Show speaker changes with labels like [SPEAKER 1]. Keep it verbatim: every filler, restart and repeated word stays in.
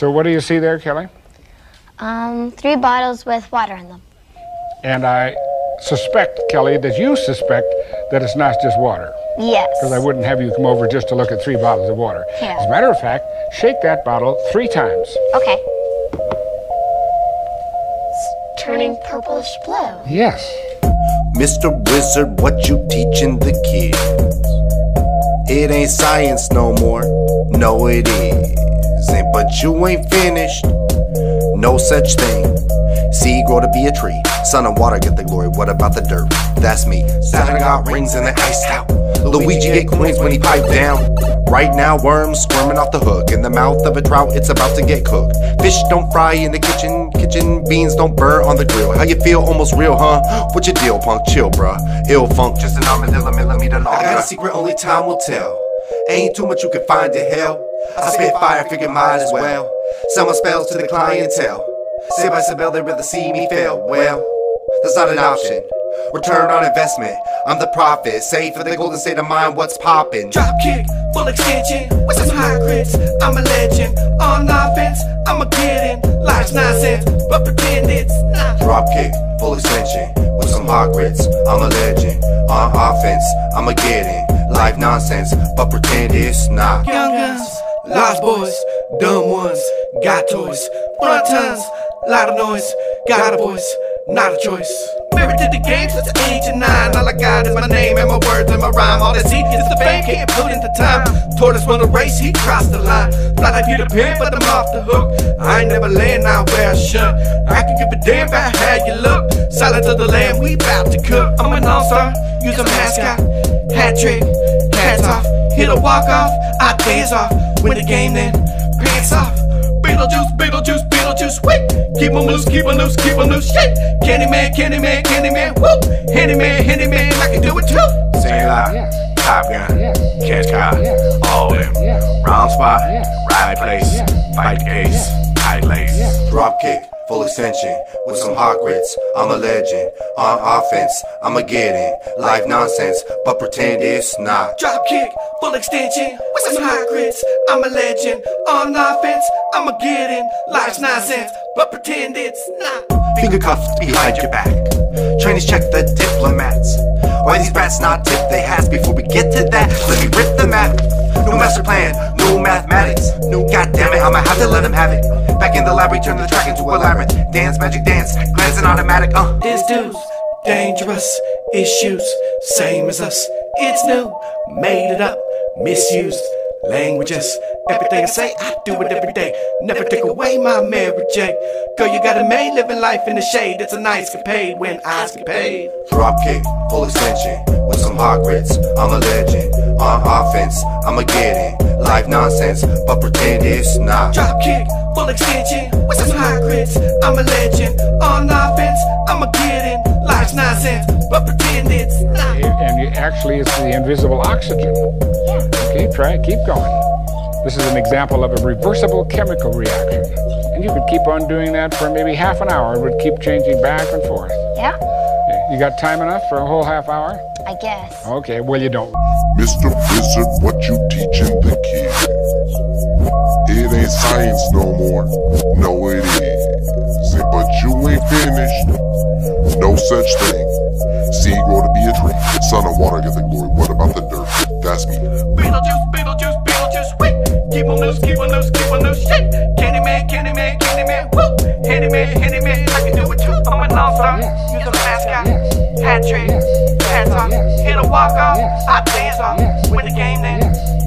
[SPEAKER 1] So what do you see there, Kelly?
[SPEAKER 2] Um, three bottles with water in them.
[SPEAKER 1] And I suspect, Kelly, that you suspect that it's not just water.
[SPEAKER 2] Yes.
[SPEAKER 1] Because I wouldn't have you come over just to look at three bottles of water.
[SPEAKER 2] Yeah.
[SPEAKER 1] As a matter of fact, shake that bottle three times.
[SPEAKER 2] Okay. It's turning purplish blue.
[SPEAKER 1] Yes.
[SPEAKER 3] Mister Wizard, what you teaching the kids? It ain't science no more. No, it isn't. But you ain't finished. No such thing. Seed grow to be a tree. Sun and water get the glory. What about the dirt? That's me. Saturn got rings and the iced out. Luigi get coins when he pipe down. Right now, worms squirming off the hook. In the mouth of a trout, it's about to get cooked. Fish don't fry in the kitchen. Kitchen beans don't burn on the grill. How you feel? Almost real, huh? What's your deal, punk? Chill, bruh. Ill funk, just an Amarillo millimeter long. I got a secret only time will tell. Ain't too much you can find in hell. I spit fire, figure might as well. Sell my spells to the clientele. Say by Sibyl, they'd rather see me fail. Well, that's not an option. Return on investment, I'm the profit. Save for the golden state of mind, what's poppin'?
[SPEAKER 4] Drop kick, full extension, with some high grits. I'm a legend, on offense, I'ma get in. Life's nonsense, but pretend it's not.
[SPEAKER 3] Drop kick, full extension, with some hot grits. I'm a legend, on offense, I'ma get in. Life nonsense, but pretend it's not.
[SPEAKER 4] Young guns, lost boys, dumb ones, got toys, front tons, lot of noise, got a voice, not a choice. Married to the game since the age of nine. All I got is my name and my words and my rhyme. All that's easy is the fame, can't put in the time. Tortoise won the race, he crossed the line. Fly like Peter Pan, but I'm off the hook. I ain't never laying out where I should. I can give a damn about how you look. Silence of the land, we bout to cook. I'm an all-star, use a mascot. Hat trick, hats off. Hit a walk-off, I days off. Win the game then, pants off. Beetlejuice, Beetlejuice, Beetlejuice, wait. Keep on loose, keep on loose, keep on loose, shit. Candyman, Candyman, Candyman, whoop. Handyman, Handyman, I can do it too.
[SPEAKER 3] Say it loud.
[SPEAKER 1] Yes.
[SPEAKER 3] Top gun,
[SPEAKER 1] Yes.
[SPEAKER 3] cash car,
[SPEAKER 1] Yes.
[SPEAKER 3] all them.
[SPEAKER 1] Yes.
[SPEAKER 3] Wrong spot,
[SPEAKER 1] Yes.
[SPEAKER 3] right place,
[SPEAKER 1] Yes.
[SPEAKER 3] fight the case,
[SPEAKER 1] Yes.
[SPEAKER 3] tight lace.
[SPEAKER 1] Yes.
[SPEAKER 3] Drop kick, full extension, with some hot grits. I'm a legend, on offense, I'ma get in. Life nonsense, but pretend it's not.
[SPEAKER 4] Drop kick, full extension, with some high grits. I'm a legend, on offense, I'ma get in. Life's nonsense, but pretend it's not.
[SPEAKER 3] Finger cuffed behind your back. Trainees check the diplomats. Why these brats not tip their hats? Before we get to that, let me rip the map. New master plan, new mathematics. New goddamn it, I'ma have to let him have it. Back in the lab, we turn the track into a labyrinth. Dance, magic dance, glancing automatic. Uh.
[SPEAKER 4] This dude's dangerous, issues, same as us. It's new, made it up, misused languages. Everything I say, I do it every day. Never take away my Mary J. Girl, you got it made, living life in the shade. It's a nice capade when eyes get paid.
[SPEAKER 3] Drop kick, full extension, with some hot grits. I'm a legend, on offense, I'ma get in. Life nonsense, but pretend it's not.
[SPEAKER 4] Drop kick, full extension, with some high grits. I'm a legend, on offense, I'ma get in. Life's nonsense, but pretend it's not.
[SPEAKER 1] And you, actually, it's the invisible oxygen. Okay, try it. Keep going. This is an example of a reversible chemical reaction. And you could keep on doing that for maybe half an hour. It would keep changing back and forth.
[SPEAKER 2] Yeah,
[SPEAKER 1] You got time enough for a whole half hour?
[SPEAKER 2] I guess.
[SPEAKER 1] Okay, well, you don't.
[SPEAKER 5] Mister Wizard, what you teaching the kids? It ain't science no more. No, it isn't. But you ain't finished. No such thing. Seed grow to be a tree. Sun and water get the glory. What about the dirt? That's me.
[SPEAKER 4] Beetlejuice, Beetlejuice, Beetlejuice, wait. Keep on loose, keep on loose, keep on loose, shit. Candyman, Candyman, Candyman, whoop. Handyman, Handyman, I can do it too. I'm an all-star,
[SPEAKER 1] Yes.
[SPEAKER 4] use a mascot.
[SPEAKER 1] Yes.
[SPEAKER 4] Hat trick,
[SPEAKER 1] Yes.
[SPEAKER 4] hats off,
[SPEAKER 1] Yes.
[SPEAKER 4] hit a walk-off,
[SPEAKER 1] Yes.
[SPEAKER 4] I dance off.
[SPEAKER 1] Yes.
[SPEAKER 4] Win the game then,
[SPEAKER 1] Yes.